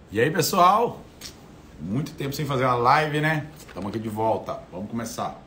E aí, pessoal? Muito tempo sem fazer uma live, né? Estamos aqui de volta. Vamos começar.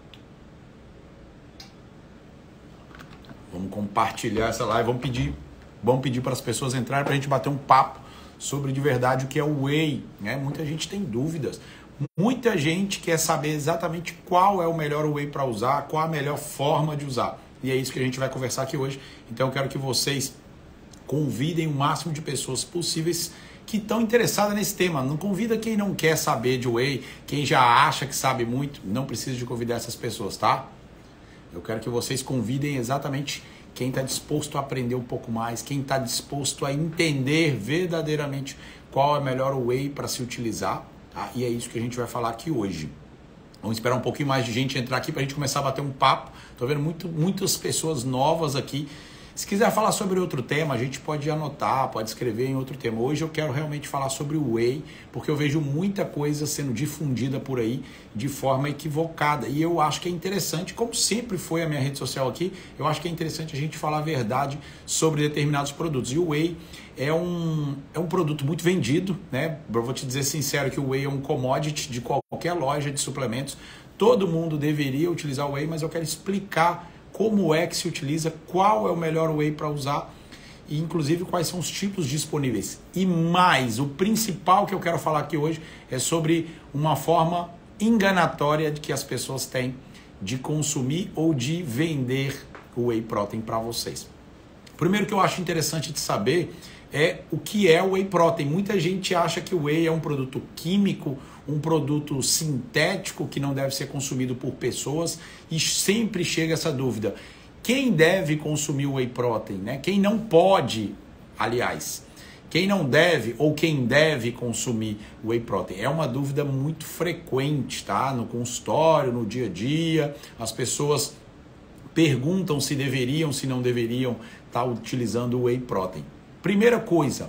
Vamos compartilhar essa live. Vamos pedir para as pessoas entrarem para a gente bater um papo sobre de verdade o que é o Whey, né? Muita gente tem dúvidas. Muita gente quer saber exatamente qual é o melhor Whey para usar, qual a melhor forma de usar. E é isso que a gente vai conversar aqui hoje. Então eu quero que vocês convidem o máximo de pessoas possíveis que estão interessadas nesse tema. Não convida quem não quer saber de Whey, quem já acha que sabe muito, não precisa de convidar essas pessoas, tá? Eu quero que vocês convidem exatamente quem está disposto a aprender um pouco mais, quem está disposto a entender verdadeiramente qual é o melhor Whey para se utilizar, tá? E é isso que a gente vai falar aqui hoje. Vamos esperar um pouquinho mais de gente entrar aqui para a gente começar a bater um papo. Estou vendo muitas pessoas novas aqui. Se quiser falar sobre outro tema, a gente pode anotar, pode escrever em outro tema. Hoje eu quero realmente falar sobre o Whey, porque eu vejo muita coisa sendo difundida por aí de forma equivocada. E eu acho que é interessante, como sempre foi a minha rede social aqui, eu acho que é interessante a gente falar a verdade sobre determinados produtos. E o Whey é um produto muito vendido, né? Eu vou te dizer sincero que o Whey é um commodity de qualquer loja de suplementos. Todo mundo deveria utilizar o Whey, mas eu quero explicar como é que se utiliza, qual é o melhor Whey para usar e inclusive quais são os tipos disponíveis. E mais, o principal que eu quero falar aqui hoje é sobre uma forma enganatória de que as pessoas têm de consumir ou de vender o Whey Protein para vocês. Primeiro que eu acho interessante de saber é o que é o Whey Protein. Muita gente acha que o Whey é um produto químico, um produto sintético que não deve ser consumido por pessoas e sempre chega essa dúvida. Quem deve consumir o Whey Protein, né? Quem não pode, aliás, quem não deve ou quem deve consumir o Whey Protein? É uma dúvida muito frequente, tá? No consultório, no dia a dia, as pessoas perguntam se deveriam, se não deveriam estar utilizando o Whey Protein. Primeira coisa,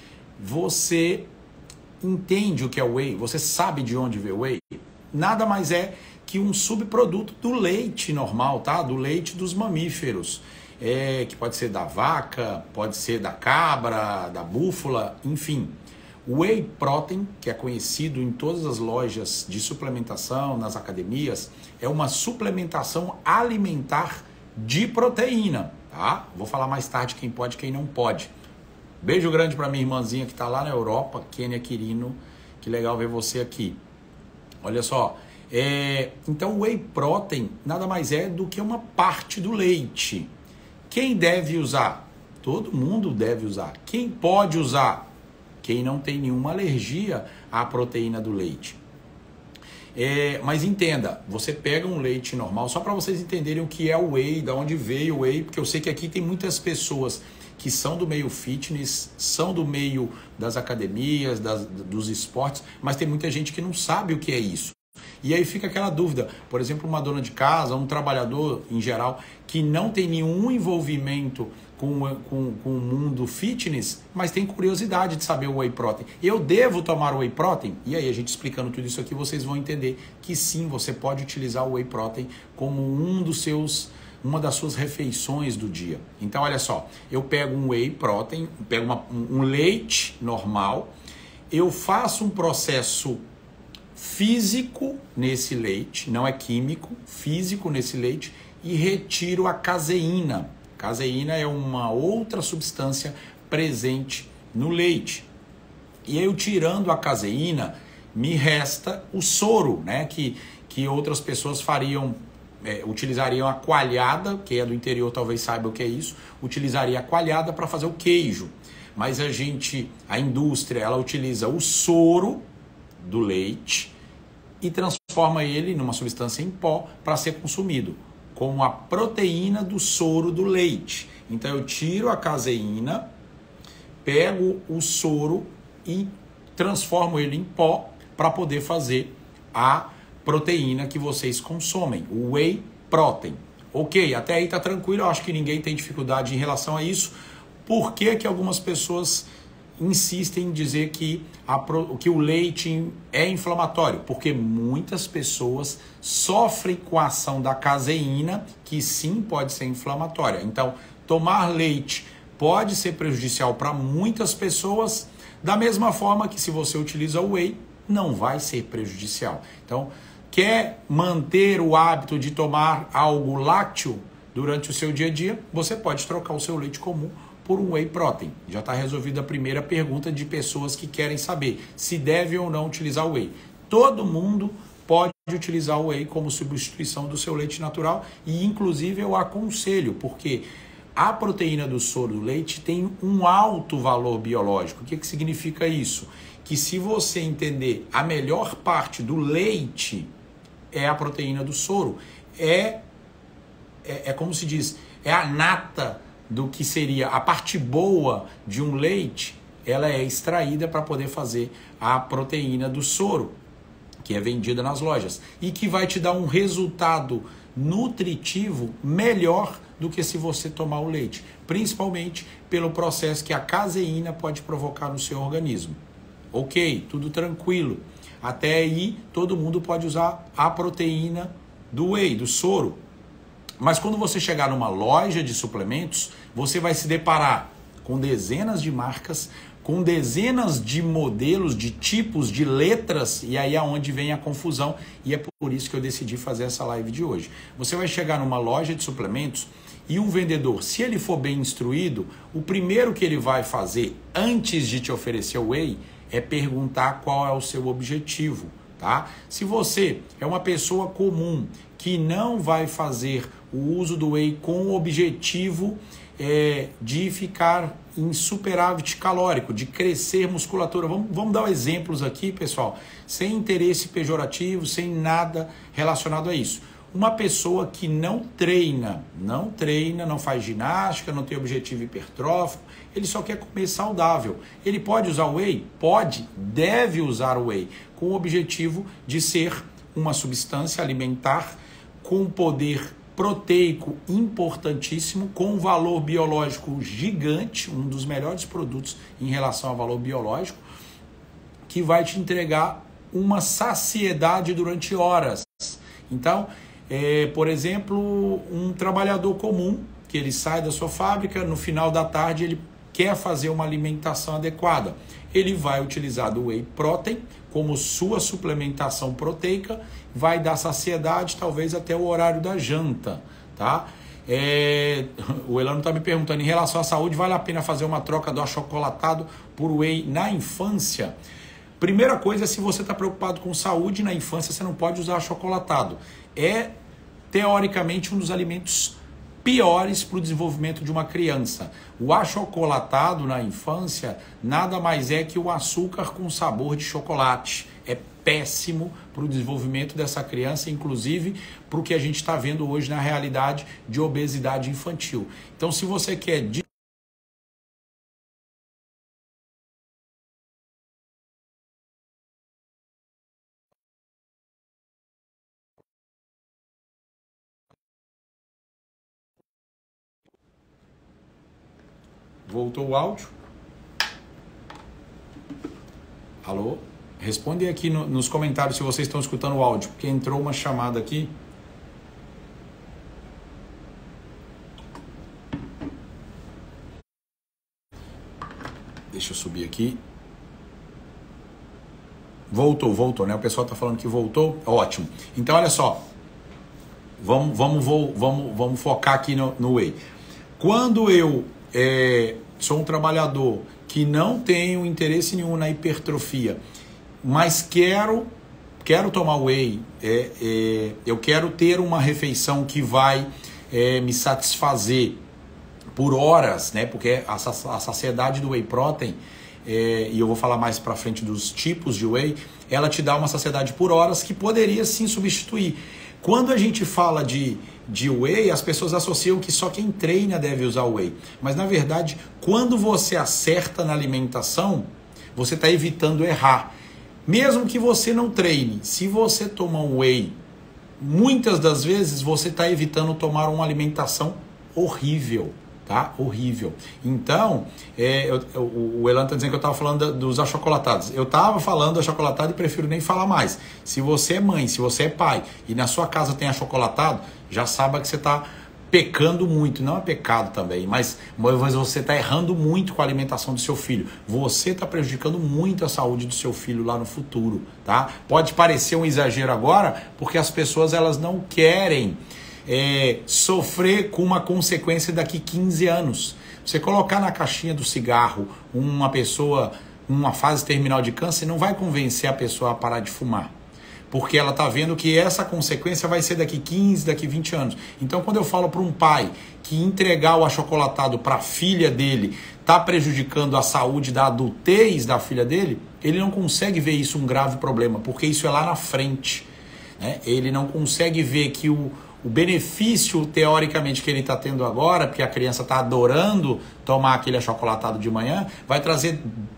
você entende o que é o Whey? Você sabe de onde veio o Whey? Nada mais é que um subproduto do leite normal, tá? Do leite dos mamíferos. Que pode ser da vaca, pode ser da cabra, da búfala, enfim. O Whey Protein, que é conhecido em todas as lojas de suplementação, nas academias, é uma suplementação alimentar de proteína, tá? Vou falar mais tarde quem pode e quem não pode. Beijo grande para minha irmãzinha que está lá na Europa, Kênia Quirino. Que legal ver você aqui. Olha só. Então o Whey Protein nada mais é do que uma parte do leite. Quem deve usar? Todo mundo deve usar. Quem pode usar? Quem não tem nenhuma alergia à proteína do leite. Mas entenda, você pega um leite normal, só para vocês entenderem o que é o Whey, de onde veio o Whey, porque eu sei que aqui tem muitas pessoas que são do meio fitness, são do meio das academias, dos esportes, mas tem muita gente que não sabe o que é isso. E aí fica aquela dúvida, por exemplo, uma dona de casa, um trabalhador em geral, que não tem nenhum envolvimento com o mundo fitness, mas tem curiosidade de saber o Whey Protein. Eu devo tomar o Whey Protein? E aí a gente explicando tudo isso aqui, vocês vão entender que sim, você pode utilizar o Whey Protein como uma das suas refeições do dia. Então, olha só, eu pego um Whey Protein, pego um leite normal, eu faço um processo físico nesse leite, não é químico, físico nesse leite, e retiro a caseína. Caseína é uma outra substância presente no leite. E eu tirando a caseína, me resta o soro, né? Que outras pessoas utilizariam a coalhada, que é do interior, talvez saiba o que é isso, utilizaria a coalhada para fazer o queijo. Mas a indústria, ela utiliza o soro do leite e transforma ele numa substância em pó para ser consumido, como a proteína do soro do leite. Então eu tiro a caseína, pego o soro e transformo ele em pó para poder fazer a proteína que vocês consomem, o Whey Protein. Ok, até aí tá tranquilo, eu acho que ninguém tem dificuldade em relação a isso. Por que algumas pessoas insistem em dizer que o leite é inflamatório? Porque muitas pessoas sofrem com a ação da caseína, que sim pode ser inflamatória. Então, tomar leite pode ser prejudicial para muitas pessoas, Da mesma forma que se você utiliza o whey, não vai ser prejudicial. Então, quer manter o hábito de tomar algo lácteo durante o seu dia a dia, você pode trocar o seu leite comum por um whey protein. Já está resolvida a primeira pergunta de pessoas que querem saber se deve ou não utilizar o whey. Todo mundo pode utilizar o whey como substituição do seu leite natural e, inclusive, eu aconselho, porque a proteína do soro do leite tem um alto valor biológico. O que significa isso? Que se você entender a melhor parte do leite é a proteína do soro, é como se diz, é a nata do que seria a parte boa de um leite, ela é extraída para poder fazer a proteína do soro, que é vendida nas lojas, e que vai te dar um resultado nutritivo melhor do que se você tomar o leite, principalmente pelo processo que a caseína pode provocar no seu organismo. Ok, tudo tranquilo. Até aí, todo mundo pode usar a proteína do whey, do soro. Mas quando você chegar numa loja de suplementos, você vai se deparar com dezenas de marcas, com dezenas de modelos, de tipos, de letras, e aí é onde vem a confusão, e é por isso que eu decidi fazer essa live de hoje. Você vai chegar numa loja de suplementos e um vendedor, se ele for bem instruído, o primeiro que ele vai fazer antes de te oferecer o whey é perguntar qual é o seu objetivo, tá? Se você é uma pessoa comum que não vai fazer o uso do whey com o objetivo de ficar em superávit calórico, de crescer musculatura. Vamos dar exemplos aqui, pessoal, sem interesse pejorativo, sem nada relacionado a isso. Uma pessoa que não treina, não faz ginástica, não tem objetivo hipertrófico, ele só quer comer saudável. Ele pode usar o whey? Pode, deve usar o whey, com o objetivo de ser uma substância alimentar com poder proteico importantíssimo, com um valor biológico gigante, um dos melhores produtos em relação ao valor biológico, que vai te entregar uma saciedade durante horas. Então, por exemplo, um trabalhador comum, que ele sai da sua fábrica, no final da tarde ele quer fazer uma alimentação adequada. Ele vai utilizar do whey protein como sua suplementação proteica, vai dar saciedade talvez até o horário da janta, tá? O Elano está me perguntando, em relação à saúde, vale a pena fazer uma troca do achocolatado por whey na infância? Primeira coisa, se você está preocupado com saúde, na infância você não pode usar achocolatado. É, teoricamente, um dos alimentos piores para o desenvolvimento de uma criança. O achocolatado na infância nada mais é que o açúcar com sabor de chocolate. É péssimo para o desenvolvimento dessa criança, inclusive para o que a gente está vendo hoje na realidade de obesidade infantil. Então, se você quer... Voltou o áudio? Alô? Responde aqui nos comentários se vocês estão escutando o áudio, porque entrou uma chamada aqui. Deixa eu subir aqui. Voltou, né? O pessoal está falando que voltou. Ótimo. Então, olha só. Vamos focar aqui no whey. Quando eu sou um trabalhador que não tenho interesse nenhum na hipertrofia, mas quero tomar whey, eu quero ter uma refeição que vai me satisfazer por horas, né? Porque a saciedade do whey protein, e eu vou falar mais para frente dos tipos de whey, ela te dá uma saciedade por horas que poderia sim substituir. Quando a gente fala de whey, as pessoas associam que só quem treina deve usar o whey. Mas, na verdade, quando você acerta na alimentação, você está evitando errar. Mesmo que você não treine, se você tomar um whey, muitas das vezes você está evitando tomar uma alimentação horrível. Tá? Horrível. Então, o Elan está dizendo que eu estava falando dos achocolatados. Eu estava falando achocolatado e prefiro nem falar mais. Se você é mãe, se você é pai e na sua casa tem achocolatado, já saiba que você está pecando muito. Não é pecado também, mas você está errando muito com a alimentação do seu filho. Você está prejudicando muito a saúde do seu filho lá no futuro, tá? Pode parecer um exagero agora, porque as pessoas elas não querem sofrer com uma consequência daqui 15 anos. Você colocar na caixinha do cigarro uma pessoa numa fase terminal de câncer não vai convencer a pessoa a parar de fumar. Porque ela está vendo que essa consequência vai ser daqui 15, daqui 20 anos. Então, quando eu falo para um pai que entregar o achocolatado para a filha dele está prejudicando a saúde da adultez da filha dele, ele não consegue ver isso um grave problema, porque isso é lá na frente, né? Ele não consegue ver que o benefício, teoricamente, que ele está tendo agora, porque a criança está adorando tomar aquele achocolatado de manhã, vai trazer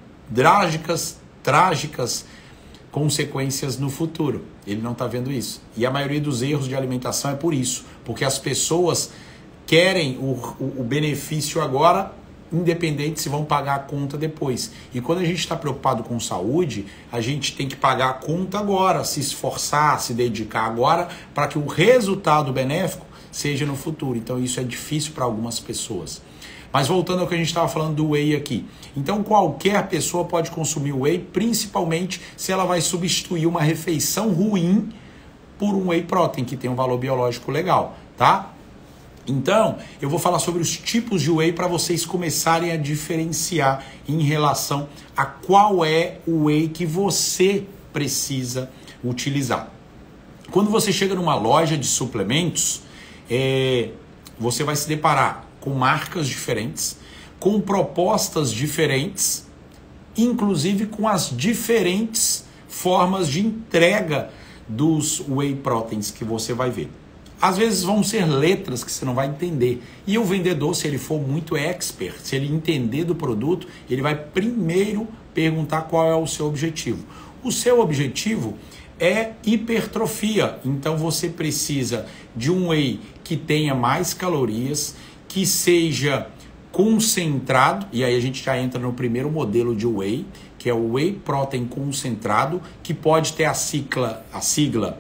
trágicas consequências no futuro. Ele não está vendo isso. E a maioria dos erros de alimentação é por isso. Porque as pessoas querem o benefício agora, independente se vão pagar a conta depois. E quando a gente está preocupado com saúde, a gente tem que pagar a conta agora, se esforçar, se dedicar agora, para que o resultado benéfico seja no futuro. Então isso é difícil para algumas pessoas. Mas voltando ao que a gente estava falando do whey aqui. Então qualquer pessoa pode consumir whey, principalmente se ela vai substituir uma refeição ruim por um whey protein, que tem um valor biológico legal, tá? Então, eu vou falar sobre os tipos de whey para vocês começarem a diferenciar em relação a qual é o whey que você precisa utilizar. Quando você chega numa loja de suplementos, você vai se deparar com marcas diferentes, com propostas diferentes, inclusive com as diferentes formas de entrega dos whey proteins que você vai ver. Às vezes vão ser letras que você não vai entender. E o vendedor, se ele for muito expert, se ele entender do produto, ele vai primeiro perguntar qual é o seu objetivo. O seu objetivo é hipertrofia. Então você precisa de um whey que tenha mais calorias, que seja concentrado, e aí a gente já entra no primeiro modelo de whey, que é o whey protein concentrado, que pode ter a sigla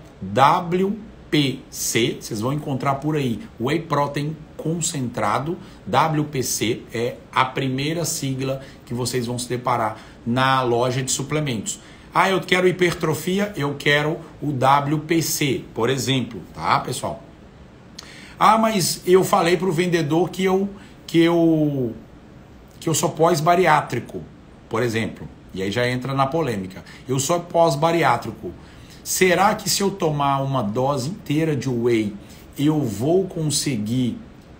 WPC, vocês vão encontrar por aí, whey protein concentrado, WPC é a primeira sigla que vocês vão se deparar na loja de suplementos. Ah, eu quero hipertrofia, eu quero o WPC, por exemplo, tá, pessoal? Ah, mas eu falei para o vendedor que eu sou pós-bariátrico, por exemplo. E aí já entra na polêmica. Eu sou pós-bariátrico. Será que se eu tomar uma dose inteira de whey, eu vou conseguir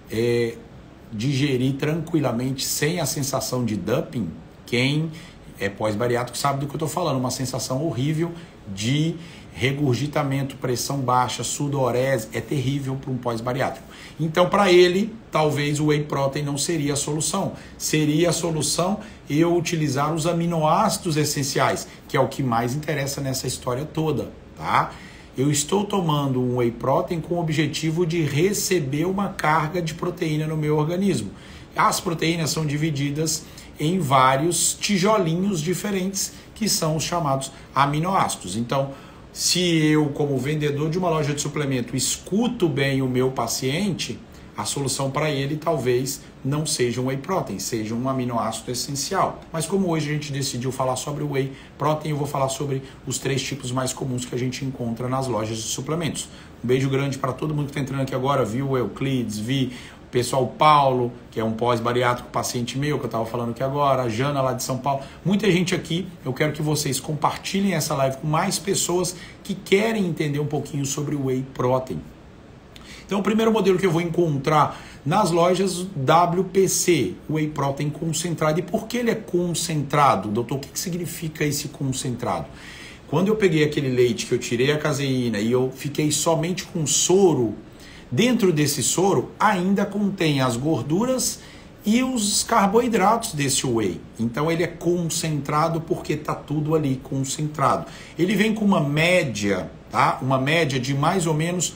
digerir tranquilamente sem a sensação de dumping? Quem é pós-bariátrico sabe do que eu estou falando. Uma sensação horrível de regurgitamento, pressão baixa, sudorese, é terrível para um pós-bariátrico. Então, para ele, talvez o whey protein não seria a solução. Seria a solução eu utilizar os aminoácidos essenciais, que é o que mais interessa nessa história toda, tá? Eu estou tomando um whey protein com o objetivo de receber uma carga de proteína no meu organismo. As proteínas são divididas em vários tijolinhos diferentes, que são os chamados aminoácidos. Então, se eu, como vendedor de uma loja de suplemento, escuto bem o meu paciente, a solução para ele talvez não seja um whey protein, seja um aminoácido essencial. Mas como hoje a gente decidiu falar sobre o whey protein, eu vou falar sobre os 3 tipos mais comuns que a gente encontra nas lojas de suplementos. Um beijo grande para todo mundo que está entrando aqui agora, viu o Euclides, pessoal Paulo, que é um pós-bariátrico, paciente meu, que eu estava falando aqui agora, a Jana lá de São Paulo, muita gente aqui. Eu quero que vocês compartilhem essa live com mais pessoas que querem entender um pouquinho sobre o whey protein. Então o primeiro modelo que eu vou encontrar nas lojas, WPC, whey protein concentrado. E por que ele é concentrado? Doutor, o que significa esse concentrado? Quando eu peguei aquele leite que eu tirei a caseína e eu fiquei somente com soro, dentro desse soro ainda contém as gorduras e os carboidratos desse whey. Então ele é concentrado porque está tudo ali concentrado. Ele vem com uma média, tá? Uma média de mais ou menos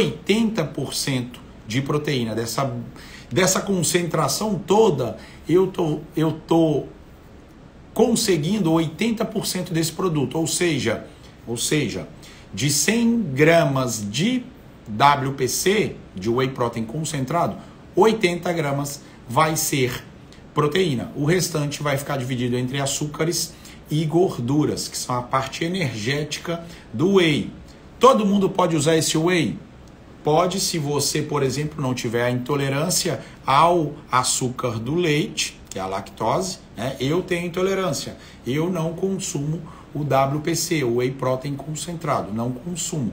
80% de proteína. Dessa concentração toda, eu tô conseguindo 80% desse produto. Ou seja, de 100 gramas de WPC, de Whey Protein concentrado, 80 gramas vai ser proteína. O restante vai ficar dividido entre açúcares e gorduras, que são a parte energética do Whey. Todo mundo pode usar esse Whey? Pode, se você, por exemplo, não tiver a intolerância ao açúcar do leite, que é a lactose, né? Eu tenho intolerância. Eu não consumo o WPC, o Whey Protein concentrado, não consumo.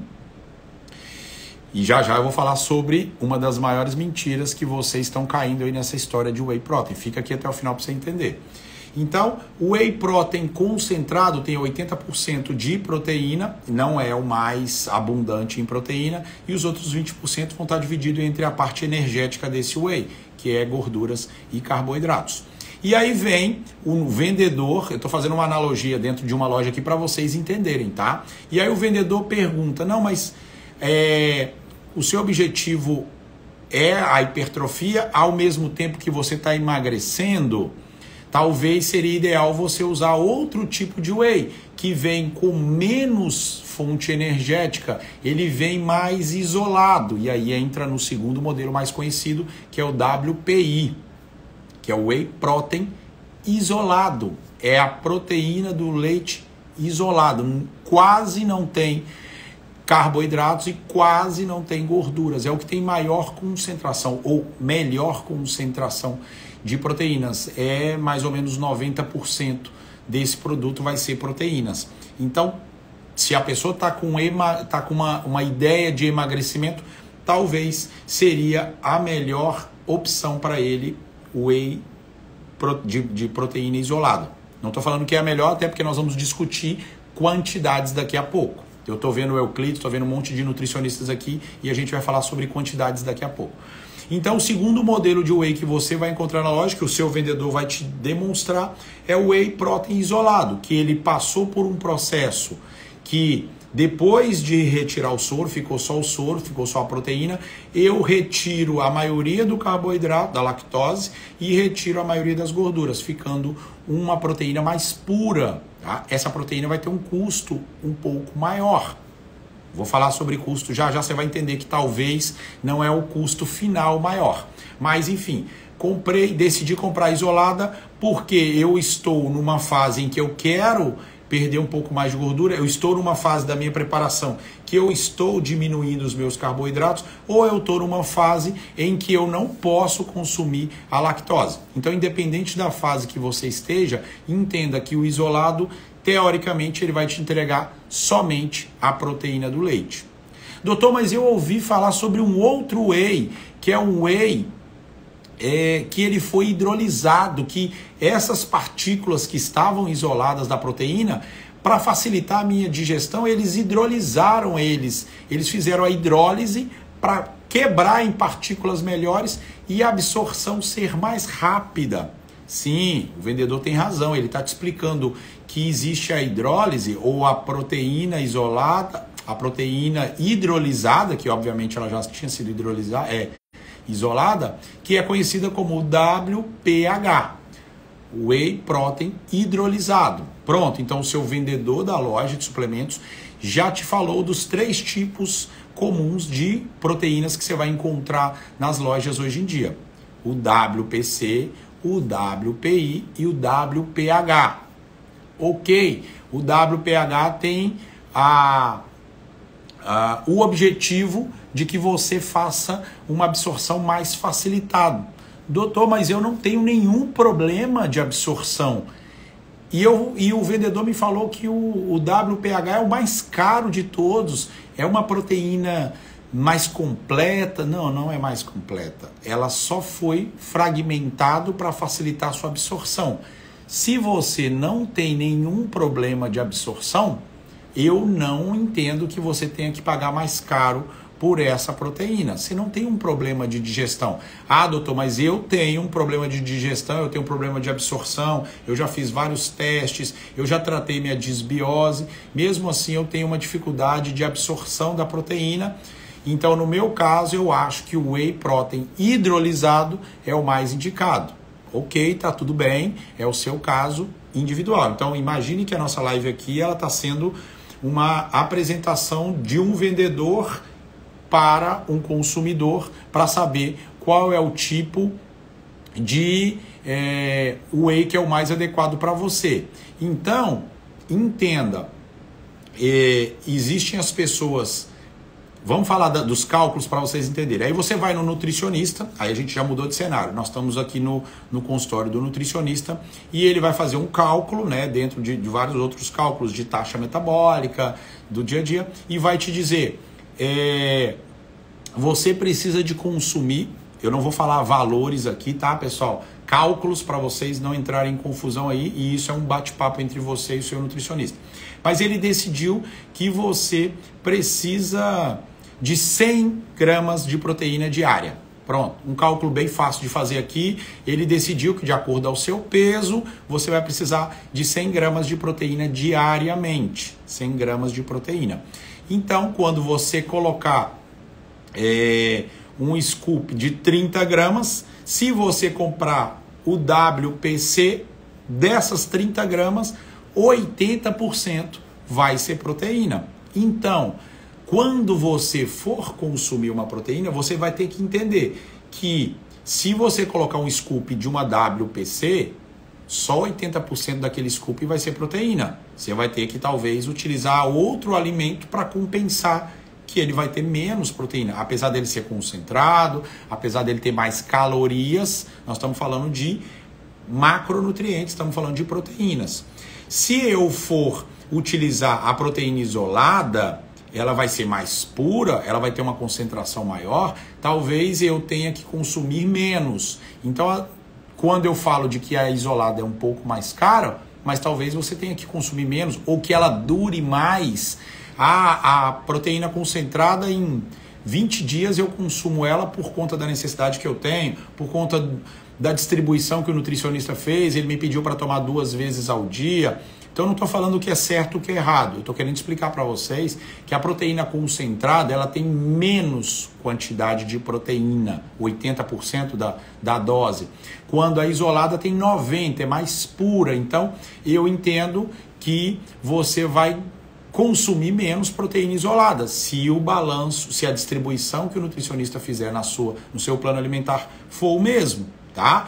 E já já eu vou falar sobre uma das maiores mentiras que vocês estão caindo aí nessa história de Whey Protein. Fica aqui até o final para você entender. Então, o Whey Protein concentrado tem 80% de proteína, não é o mais abundante em proteína, e os outros 20% vão estar divididos entre a parte energética desse Whey, que é gorduras e carboidratos. E aí vem o vendedor, eu estou fazendo uma analogia dentro de uma loja aqui para vocês entenderem, tá? E aí o vendedor pergunta, não, mas o seu objetivo é a hipertrofia ao mesmo tempo que você está emagrecendo? Talvez seria ideal você usar outro tipo de Whey, que vem com menos fonte energética, ele vem mais isolado, e aí entra no segundo modelo mais conhecido, que é o WPI, que é o Whey Protein isolado, é a proteína do leite isolado, quase não tem carboidratos e quase não tem gorduras, é o que tem maior concentração ou melhor concentração de proteínas, é mais ou menos 90% desse produto vai ser proteínas. Então, se a pessoa está com uma ideia de emagrecimento, talvez seria a melhor opção para ele o Whey de proteína isolada. Não estou falando que é a melhor, até porque nós vamos discutir quantidades daqui a pouco. Eu estou vendo o Euclides, estou vendo um monte de nutricionistas aqui e a gente vai falar sobre quantidades daqui a pouco. Então, o segundo modelo de Whey que você vai encontrar na loja, que o seu vendedor vai te demonstrar, é o Whey Protein isolado, que ele passou por um processo que depois de retirar o soro, ficou só o soro, ficou só a proteína, eu retiro a maioria do carboidrato, da lactose, e retiro a maioria das gorduras, ficando uma proteína mais pura. Tá? Essa proteína vai ter um custo um pouco maior. Vou falar sobre custo já você vai entender que talvez não é o custo final maior. Mas enfim, decidi comprar isolada porque eu estou numa fase em que eu quero perder um pouco mais de gordura, eu estou numa fase da minha preparação que eu estou diminuindo os meus carboidratos, ou eu estou numa fase em que eu não posso consumir a lactose. Então, independente da fase que você esteja, entenda que o isolado, teoricamente, ele vai te entregar somente a proteína do leite. Doutor, mas eu ouvi falar sobre um outro Whey, que é um Whey que ele foi hidrolisado, que essas partículas que estavam isoladas da proteína, para facilitar a minha digestão, eles hidrolizaram eles fizeram a hidrólise para quebrar em partículas melhores e a absorção ser mais rápida. Sim, o vendedor tem razão, ele está te explicando que existe a hidrólise ou a proteína isolada, a proteína hidrolisada, que obviamente ela já tinha sido isolada, que é conhecida como WPH, Whey Protein hidrolisado. Pronto, então o seu vendedor da loja de suplementos já te falou dos 3 tipos comuns de proteínas que você vai encontrar nas lojas hoje em dia. O WPC, o WPI e o WPH. Ok, o WPH tem o objetivo de que você faça uma absorção mais facilitada. Doutor, mas eu não tenho nenhum problema de absorção. E o vendedor me falou que o WPH é o mais caro de todos. É uma proteína mais completa. Não, não é mais completa. Ela só foi fragmentado para facilitar a sua absorção. Se você não tem nenhum problema de absorção, eu não entendo que você tenha que pagar mais caro por essa proteína. Você não tem um problema de digestão. Ah, doutor, mas eu tenho um problema de digestão, eu tenho um problema de absorção, eu já fiz vários testes, eu já tratei minha disbiose, mesmo assim eu tenho uma dificuldade de absorção da proteína. Então, no meu caso, eu acho que o Whey Protein hidrolisado é o mais indicado. Ok, tá tudo bem, é o seu caso individual. Então, imagine que a nossa live aqui ela está sendo uma apresentação de um vendedor para um consumidor para saber qual é o tipo de whey que é o mais adequado para você. Então, entenda, existem as pessoas... Vamos falar dos cálculos para vocês entenderem. Aí você vai no nutricionista, aí a gente já mudou de cenário. Nós estamos aqui no consultório do nutricionista e ele vai fazer um cálculo, né, dentro de vários outros cálculos de taxa metabólica, do dia a dia, e vai te dizer, você precisa de consumir, eu não vou falar valores aqui, tá, pessoal? Cálculos para vocês não entrarem em confusão aí, e isso é um bate-papo entre você e o seu nutricionista. Mas ele decidiu que você precisa de 100 gramas de proteína diária. Pronto, um cálculo bem fácil de fazer aqui. Ele decidiu que, de acordo ao seu peso, você vai precisar de 100 gramas de proteína diariamente. 100 gramas de proteína. Então, quando você colocar um scoop de 30 gramas, se você comprar o WPC, dessas 30 gramas, 80% vai ser proteína. Então, quando você for consumir uma proteína, você vai ter que entender que se você colocar um scoop de uma WPC, só 80% daquele scoop vai ser proteína. Você vai ter que talvez utilizar outro alimento para compensar que ele vai ter menos proteína. Apesar dele ser concentrado, apesar dele ter mais calorias, nós estamos falando de macronutrientes, estamos falando de proteínas. Se eu for utilizar a proteína isolada, ela vai ser mais pura, ela vai ter uma concentração maior, talvez eu tenha que consumir menos. Então, quando eu falo de que a isolada é um pouco mais cara, mas talvez você tenha que consumir menos, ou que ela dure mais. A proteína concentrada, em 20 dias eu consumo ela por conta da necessidade que eu tenho, por conta da distribuição que o nutricionista fez, ele me pediu para tomar 2 vezes ao dia. Então eu não estou falando o que é certo e o que é errado. Eu estou querendo explicar para vocês que a proteína concentrada ela tem menos quantidade de proteína, 80% da dose. Quando a isolada tem 90%, é mais pura. Então eu entendo que você vai consumir menos proteína isolada, se o balanço, se a distribuição que o nutricionista fizer no seu plano alimentar for o mesmo, tá?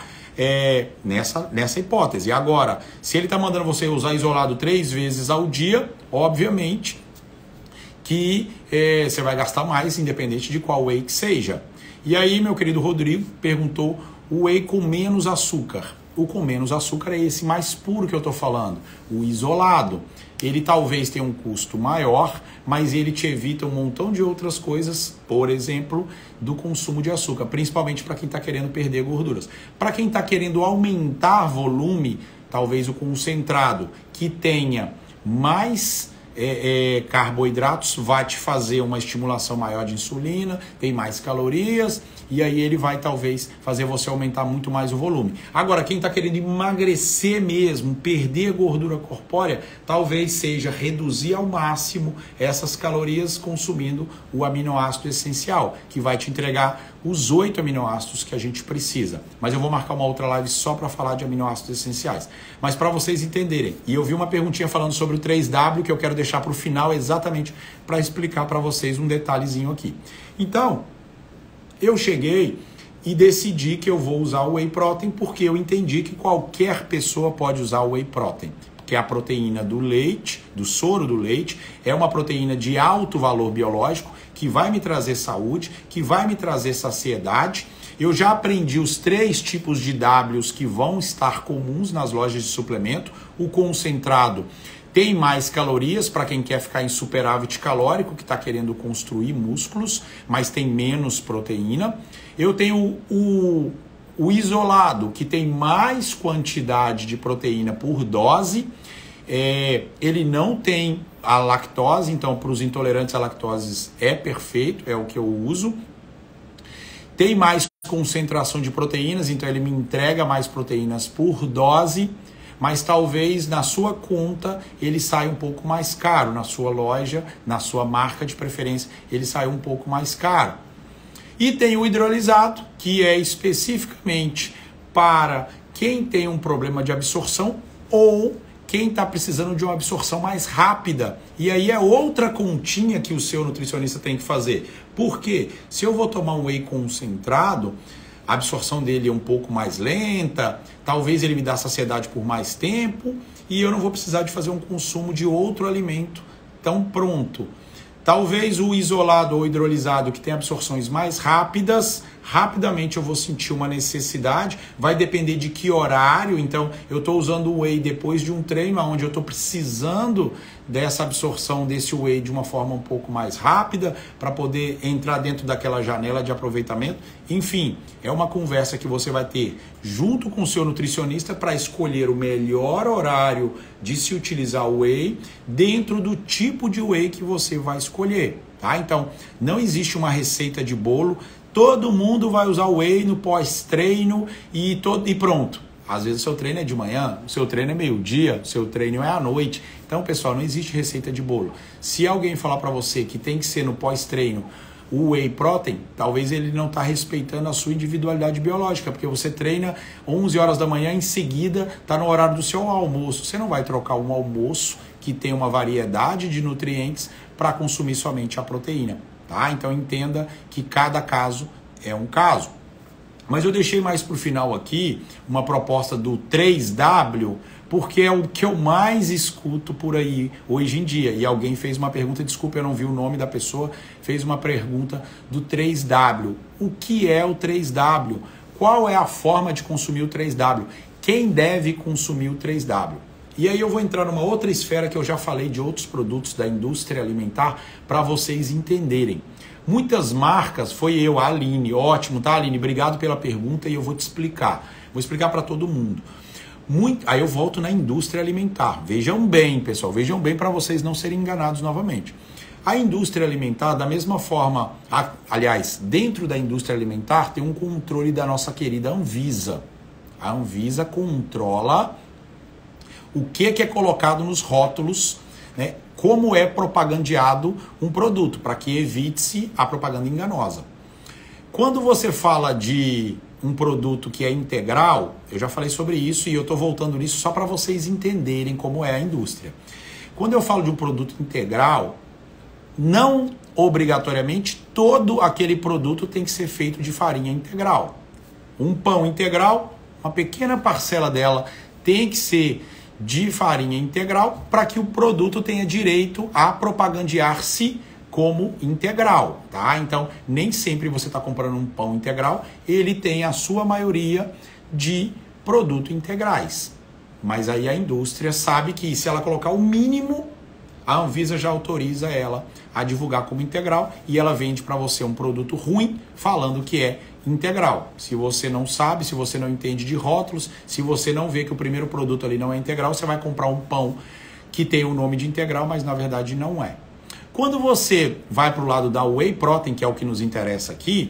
Nessa hipótese. Agora, se ele está mandando você usar isolado 3 vezes ao dia, obviamente que você vai gastar mais, independente de qual whey que seja. E aí, meu querido Rodrigo perguntou o whey com menos açúcar. O com menos açúcar é esse mais puro que eu estou falando, o isolado. Ele talvez tenha um custo maior, mas ele te evita um montão de outras coisas, por exemplo, do consumo de açúcar, principalmente para quem está querendo perder gorduras. Para quem está querendo aumentar volume, talvez o concentrado, que tenha mais carboidratos, vai te fazer uma estimulação maior de insulina, tem mais calorias, e aí ele vai talvez fazer você aumentar muito mais o volume. Agora, quem está querendo emagrecer mesmo, perder gordura corpórea, talvez seja reduzir ao máximo essas calorias consumindo o aminoácido essencial, que vai te entregar os 8 aminoácidos que a gente precisa. Mas eu vou marcar uma outra live só para falar de aminoácidos essenciais. Mas para vocês entenderem, e eu vi uma perguntinha falando sobre o 3W, que eu quero deixar para o final exatamente para explicar para vocês um detalhezinho aqui. Então, eu cheguei e decidi que eu vou usar o Whey Protein porque eu entendi que qualquer pessoa pode usar o Whey Protein. Que é a proteína do leite, do soro do leite, é uma proteína de alto valor biológico que vai me trazer saúde, que vai me trazer saciedade. Eu já aprendi os 3 tipos de Ws que vão estar comuns nas lojas de suplemento. O concentrado tem mais calorias para quem quer ficar em superávit calórico, que está querendo construir músculos, mas tem menos proteína. Eu tenho o isolado, que tem mais quantidade de proteína por dose. Ele não tem a lactose, então para os intolerantes à lactose é perfeito, é o que eu uso. Tem mais concentração de proteínas, então ele me entrega mais proteínas por dose, mas talvez na sua conta ele saia um pouco mais caro, na sua loja, na sua marca de preferência, ele saia um pouco mais caro. E tem o hidrolisado, que é especificamente para quem tem um problema de absorção ou quem está precisando de uma absorção mais rápida. E aí é outra continha que o seu nutricionista tem que fazer. Por quê? Se eu vou tomar um whey concentrado, a absorção dele é um pouco mais lenta, talvez ele me dê saciedade por mais tempo e eu não vou precisar de fazer um consumo de outro alimento tão pronto. Talvez o isolado ou hidrolisado, que tem absorções mais rápidas, rapidamente eu vou sentir uma necessidade, vai depender de que horário. Então eu estou usando o whey depois de um treino onde eu estou precisando dessa absorção desse whey de uma forma um pouco mais rápida para poder entrar dentro daquela janela de aproveitamento. Enfim, é uma conversa que você vai ter junto com o seu nutricionista para escolher o melhor horário de se utilizar o whey dentro do tipo de whey que você vai escolher, tá? Então, não existe uma receita de bolo. Todo mundo vai usar o whey no pós-treino e pronto. Às vezes o seu treino é de manhã, o seu treino é meio-dia, o seu treino é à noite. Então, pessoal, não existe receita de bolo. Se alguém falar para você que tem que ser no pós-treino o whey protein, talvez ele não está respeitando a sua individualidade biológica, porque você treina 11 horas da manhã, em seguida está no horário do seu almoço. Você não vai trocar um almoço que tem uma variedade de nutrientes para consumir somente a proteína, tá? Então entenda que cada caso é um caso. Mas eu deixei mais para o final aqui uma proposta do 3W, porque é o que eu mais escuto por aí hoje em dia. E alguém fez uma pergunta, desculpa, eu não vi o nome da pessoa, fez uma pergunta do 3W. O que é o 3W? Qual é a forma de consumir o 3W? Quem deve consumir o 3W? E aí eu vou entrar numa outra esfera que eu já falei de outros produtos da indústria alimentar para vocês entenderem. Muitas marcas, foi eu, a Aline, ótimo, tá, Aline? Obrigado pela pergunta e eu vou te explicar. Vou explicar para todo mundo. Aí eu volto na indústria alimentar. Vejam bem, pessoal, vejam bem para vocês não serem enganados novamente. A indústria alimentar, da mesma forma, aliás, dentro da indústria alimentar tem um controle da nossa querida Anvisa. A Anvisa controla o que é colocado nos rótulos, né? Como é propagandeado um produto, para que evite-se a propaganda enganosa. Quando você fala de um produto que é integral, eu já falei sobre isso e eu estou voltando nisso só para vocês entenderem como é a indústria. Quando eu falo de um produto integral, não obrigatoriamente todo aquele produto tem que ser feito de farinha integral. Um pão integral, uma pequena parcela dela tem que ser de farinha integral para que o produto tenha direito a propagandear-se como integral, tá? Então, nem sempre você está comprando um pão integral, ele tem a sua maioria de produtos integrais. Mas aí a indústria sabe que se ela colocar o mínimo, a Anvisa já autoriza ela a divulgar como integral e ela vende para você um produto ruim falando que é integral. Se você não sabe, se você não entende de rótulos, se você não vê que o primeiro produto ali não é integral, você vai comprar um pão que tem o nome de integral, mas na verdade não é. Quando você vai para o lado da whey protein, que é o que nos interessa aqui,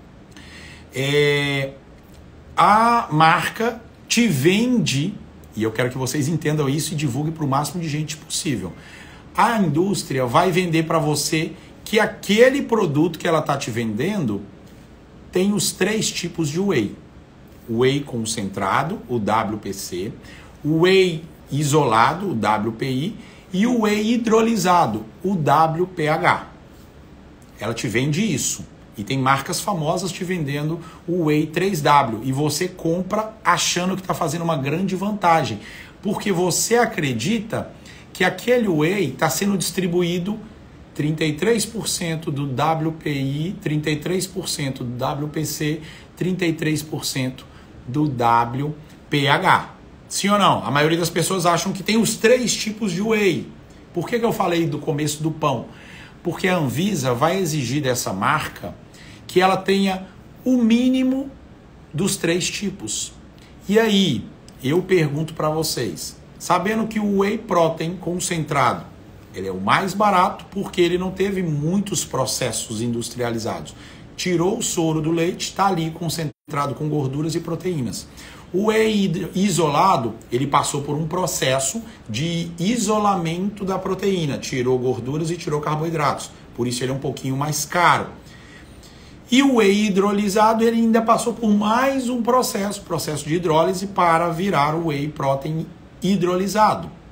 a marca te vende, e eu quero que vocês entendam isso e divulguem para o máximo de gente possível. A indústria vai vender para você que aquele produto que ela está te vendendo tem os 3 tipos de whey. O whey concentrado, o WPC, o whey isolado, o WPI, e o whey hidrolisado, o WPH. Ela te vende isso. E tem marcas famosas te vendendo o whey 3W. E você compra achando que está fazendo uma grande vantagem. Porque você acredita que aquele whey está sendo distribuído 33% do WPI, 33% do WPC, 33% do WPH. Sim ou não? A maioria das pessoas acham que tem os 3 tipos de whey. Por que eu falei do começo do pão? Porque a Anvisa vai exigir dessa marca que ela tenha o mínimo dos 3 tipos. E aí, eu pergunto para vocês, sabendo que o whey protein concentrado, ele é o mais barato porque ele não teve muitos processos industrializados. Tirou o soro do leite, está ali concentrado com gorduras e proteínas. O whey isolado, ele passou por um processo de isolamento da proteína. Tirou gorduras e tirou carboidratos. Por isso ele é um pouquinho mais caro. E o whey hidrolisado, ele ainda passou por mais um processo de hidrólise para virar o whey protein hidrolisado.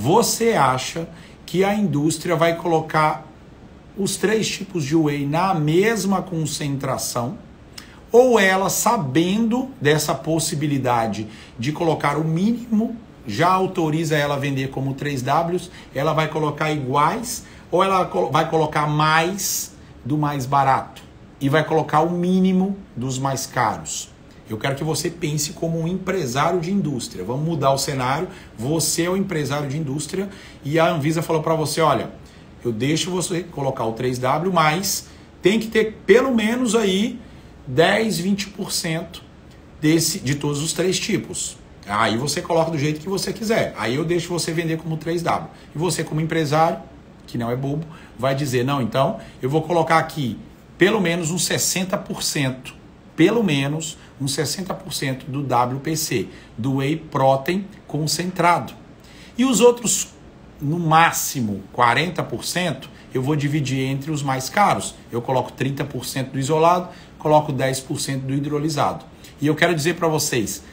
Você acha que a indústria vai colocar os 3 tipos de whey na mesma concentração? Ou ela, sabendo dessa possibilidade de colocar o mínimo, já autoriza ela a vender como 3Ws, ela vai colocar iguais, ou ela vai colocar mais do mais barato e vai colocar o mínimo dos mais caros? Eu quero que você pense como um empresário de indústria. Vamos mudar o cenário. Você é o empresário de indústria e a Anvisa falou para você, olha, eu deixo você colocar o 3W, mas tem que ter pelo menos aí 10, 20% de todos os 3 tipos. Aí você coloca do jeito que você quiser. Aí eu deixo você vender como 3W. E você, como empresário, que não é bobo, vai dizer, não, então eu vou colocar aqui pelo menos uns 60%. Pelo menos uns 60% do WPC, do Whey Protein concentrado. E os outros, no máximo 40%, eu vou dividir entre os mais caros. Eu coloco 30% do isolado, coloco 10% do hidrolisado. E eu quero dizer para vocês,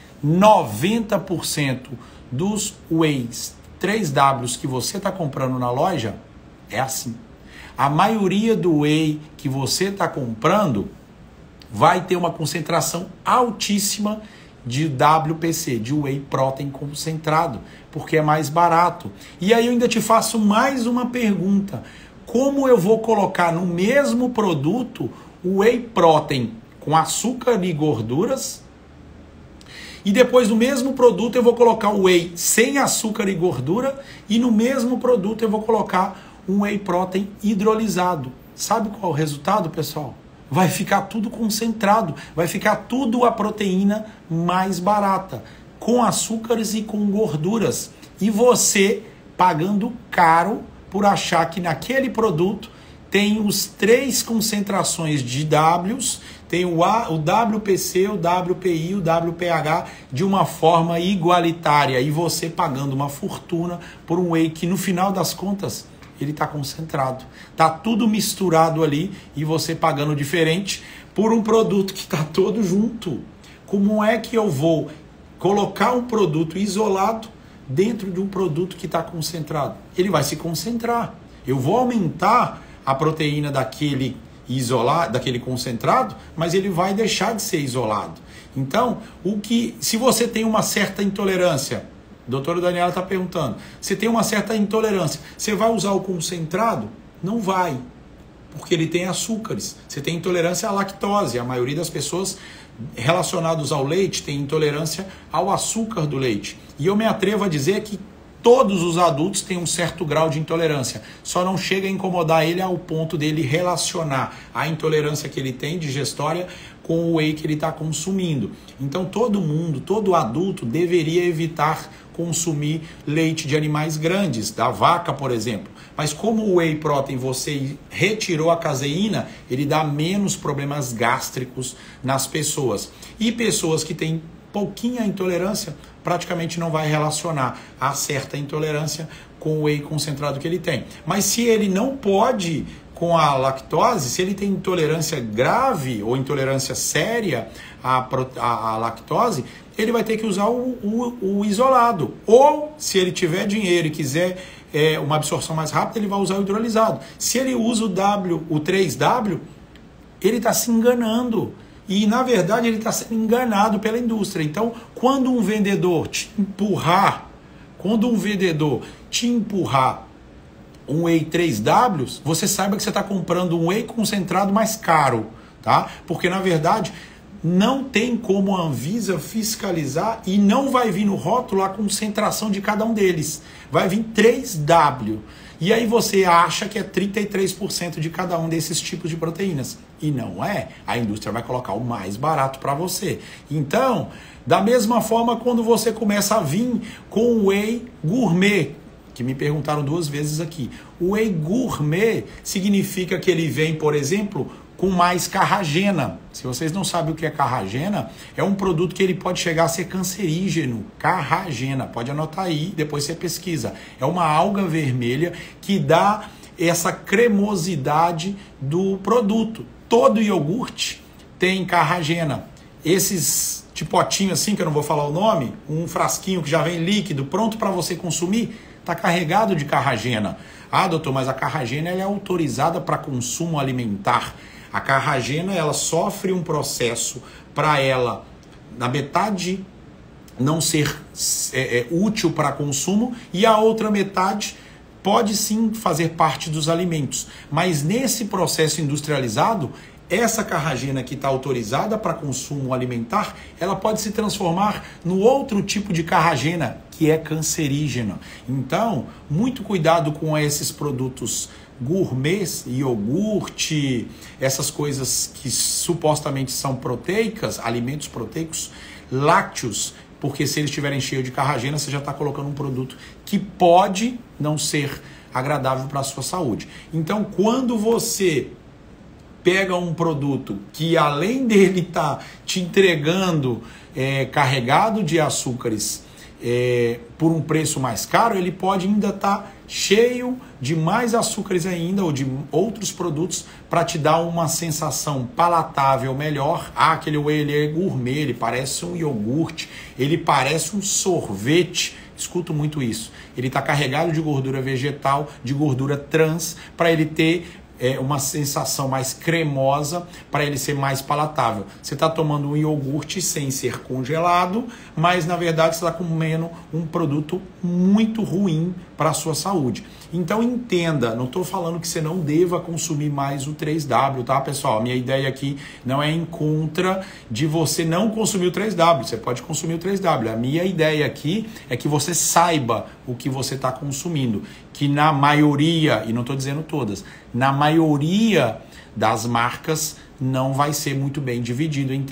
90% dos Wheys 3Ws que você está comprando na loja é assim. A maioria do Whey que você está comprando vai ter uma concentração altíssima de WPC, de Whey Protein concentrado, porque é mais barato. E aí eu ainda te faço mais uma pergunta. Como eu vou colocar no mesmo produto o Whey Protein com açúcar e gorduras, e depois no mesmo produto eu vou colocar o Whey sem açúcar e gordura, e no mesmo produto eu vou colocar um Whey Protein hidrolisado? Sabe qual é o resultado, pessoal? Vai ficar tudo concentrado, vai ficar tudo a proteína mais barata, com açúcares e com gorduras. E você pagando caro por achar que naquele produto tem os 3 concentrações de Ws, tem o WPC, o WPI, o WPH de uma forma igualitária. E você pagando uma fortuna por um whey que no final das contas ele está concentrado. Está tudo misturado ali e você pagando diferente por um produto que está todo junto. Como é que eu vou colocar um produto isolado dentro de um produto que está concentrado? Ele vai se concentrar. Eu vou aumentar a proteína daquele isolado, daquele concentrado, mas ele vai deixar de ser isolado. Então, se você tem uma certa intolerância, a doutora Daniela está perguntando, você tem uma certa intolerância, você vai usar o concentrado? Não vai, porque ele tem açúcares. Você tem intolerância à lactose. A maioria das pessoas relacionadas ao leite tem intolerância ao açúcar do leite. E eu me atrevo a dizer que todos os adultos têm um certo grau de intolerância. Só não chega a incomodar ele ao ponto dele relacionar a intolerância que ele tem digestória com o whey que ele está consumindo. Então todo mundo, todo adulto deveria evitar consumir leite de animais grandes, da vaca, por exemplo. Mas como o Whey Protein você retirou a caseína, ele dá menos problemas gástricos nas pessoas. E pessoas que têm pouquinha intolerância, praticamente não vai relacionar a certa intolerância com o whey concentrado que ele tem. Mas se ele não pode com a lactose, se ele tem intolerância grave ou intolerância séria à lactose, ele vai ter que usar o isolado. Ou, se ele tiver dinheiro e quiser uma absorção mais rápida, ele vai usar o hidrolisado. Se ele usa o 3W, ele está se enganando. E, na verdade, ele está sendo enganado pela indústria. Então, quando um vendedor te empurrar um whey 3W, você saiba que você está comprando um whey concentrado mais caro, tá? Porque, na verdade, não tem como a Anvisa fiscalizar e não vai vir no rótulo a concentração de cada um deles. Vai vir 3W. E aí você acha que é 33% de cada um desses tipos de proteínas. E não é. A indústria vai colocar o mais barato para você. Então, da mesma forma, quando você começa a vir com o whey gourmet, que me perguntaram 2 vezes aqui. O whey gourmet significa que ele vem, por exemplo, com mais carragena. Se vocês não sabem o que é carragena, é um produto que ele pode chegar a ser cancerígeno. Carragena, pode anotar aí, depois você pesquisa. É uma alga vermelha que dá essa cremosidade do produto. Todo iogurte tem carragena. Esses de potinho assim, que eu não vou falar o nome, um frasquinho que já vem líquido, pronto para você consumir, está carregado de carragena. Ah, doutor, mas a carragena ela é autorizada para consumo alimentar. A carragena ela sofre um processo para ela, na metade, não ser útil para consumo e a outra metade pode sim fazer parte dos alimentos. Mas nesse processo industrializado, essa carragena que está autorizada para consumo alimentar, ela pode se transformar no outro tipo de carragena, que é cancerígena. Então, muito cuidado com esses produtos gourmets, iogurte, essas coisas que supostamente são proteicas, alimentos proteicos, lácteos, porque se eles estiverem cheios de carragena, você já está colocando um produto que pode não ser agradável para a sua saúde. Então, quando você pega um produto que além dele estar te entregando carregado de açúcares por um preço mais caro, ele pode ainda estar cheio de mais açúcares ainda ou de outros produtos para te dar uma sensação palatável melhor. Ah, aquele whey ele é gourmet, ele parece um iogurte, ele parece um sorvete. Escuto muito isso. Ele está carregado de gordura vegetal, de gordura trans, para ele ter uma sensação mais cremosa, para ele ser mais palatável. Você está tomando um iogurte sem ser congelado, mas na verdade você está comendo um produto muito ruim para a sua saúde. Então entenda, não estou falando que você não deva consumir mais o 3W, tá, pessoal? A minha ideia aqui não é em contra de você não consumir o 3W, você pode consumir o 3W. A minha ideia aqui é que você saiba o que você está consumindo, que na maioria, e não estou dizendo todas, na maioria das marcas não vai ser muito bem dividido em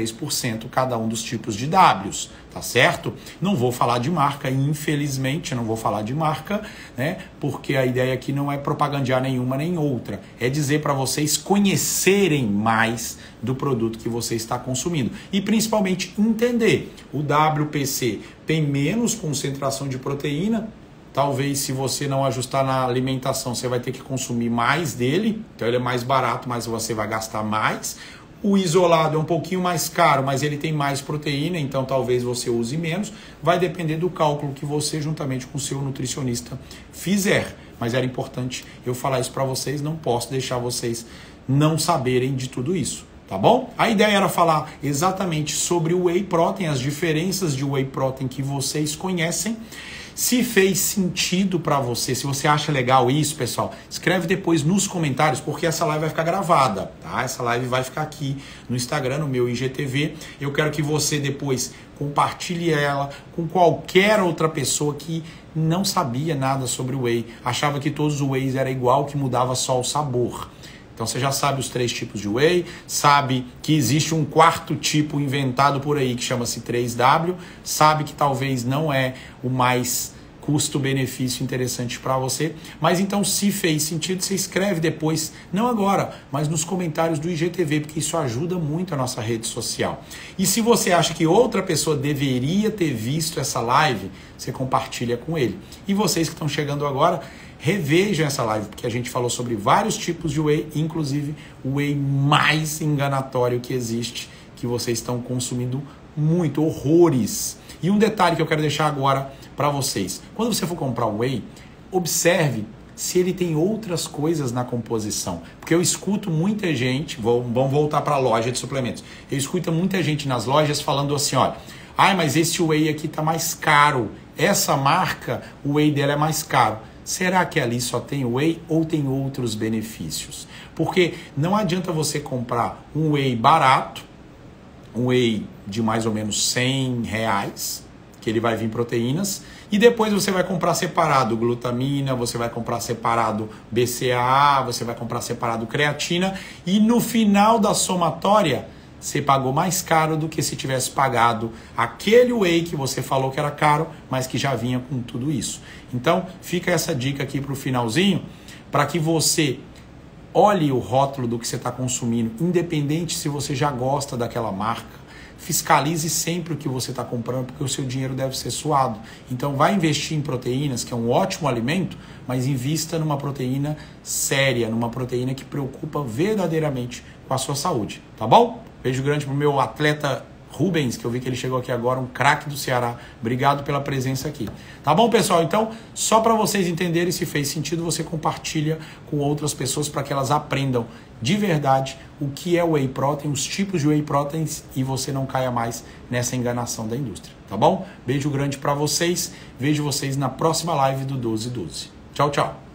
33% cada um dos tipos de Ws, tá certo? Não vou falar de marca, infelizmente não vou falar de marca, né? Porque a ideia aqui não é propagandear nenhuma nem outra, é dizer para vocês conhecerem mais do produto que você está consumindo e principalmente entender, o WPC tem menos concentração de proteína. Talvez se você não ajustar na alimentação, você vai ter que consumir mais dele. Então ele é mais barato, mas você vai gastar mais. O isolado é um pouquinho mais caro, mas ele tem mais proteína, então talvez você use menos. Vai depender do cálculo que você, juntamente com o seu nutricionista, fizer. Mas era importante eu falar isso para vocês, não posso deixar vocês não saberem de tudo isso. Tá bom? A ideia era falar exatamente sobre o whey protein, as diferenças de whey protein que vocês conhecem. Se fez sentido para você, se você acha legal isso, pessoal, escreve depois nos comentários, porque essa live vai ficar gravada, tá? Essa live vai ficar aqui no Instagram, no meu IGTV. Eu quero que você depois compartilhe ela com qualquer outra pessoa que não sabia nada sobre o whey, achava que todos os wheys eram igual, que mudava só o sabor. Então você já sabe os 3 tipos de whey, sabe que existe um 4º tipo inventado por aí que chama-se 3W, sabe que talvez não é o mais custo-benefício interessante para você, mas então se fez sentido, você escreve depois, não agora, mas nos comentários do IGTV, porque isso ajuda muito a nossa rede social. E se você acha que outra pessoa deveria ter visto essa live, você compartilha com ele. E vocês que estão chegando agora, revejam essa live, porque a gente falou sobre vários tipos de whey, inclusive o whey mais enganatório que existe, que vocês estão consumindo muito, horrores. E um detalhe que eu quero deixar agora para vocês. Quando você for comprar o whey, observe se ele tem outras coisas na composição. Porque eu escuto muita gente, vamos voltar para a loja de suplementos, eu escuto muita gente nas lojas falando assim, olha, mas esse whey aqui está mais caro, essa marca, o whey dela é mais caro. Será que ali só tem whey ou tem outros benefícios? Porque não adianta você comprar um whey barato, um whey de mais ou menos R$100, que ele vai vir proteínas, e depois você vai comprar separado glutamina, você vai comprar separado BCAA, você vai comprar separado creatina, e no final da somatória, você pagou mais caro do que se tivesse pagado aquele whey que você falou que era caro, mas que já vinha com tudo isso. Então, fica essa dica aqui para o finalzinho, para que você olhe o rótulo do que você está consumindo, independente se você já gosta daquela marca. Fiscalize sempre o que você está comprando, porque o seu dinheiro deve ser suado. Então, vai investir em proteínas, que é um ótimo alimento, mas invista numa proteína séria, numa proteína que preocupa verdadeiramente com a sua saúde, tá bom? Beijo grande pro meu atleta Rubens, que eu vi que ele chegou aqui agora, um craque do Ceará. Obrigado pela presença aqui. Tá bom, pessoal? Então, só para vocês entenderem, se fez sentido, você compartilha com outras pessoas para que elas aprendam de verdade o que é o Whey Protein, os tipos de Whey Proteins, e você não caia mais nessa enganação da indústria. Tá bom? Beijo grande para vocês. Vejo vocês na próxima live do 12/12. Tchau, tchau.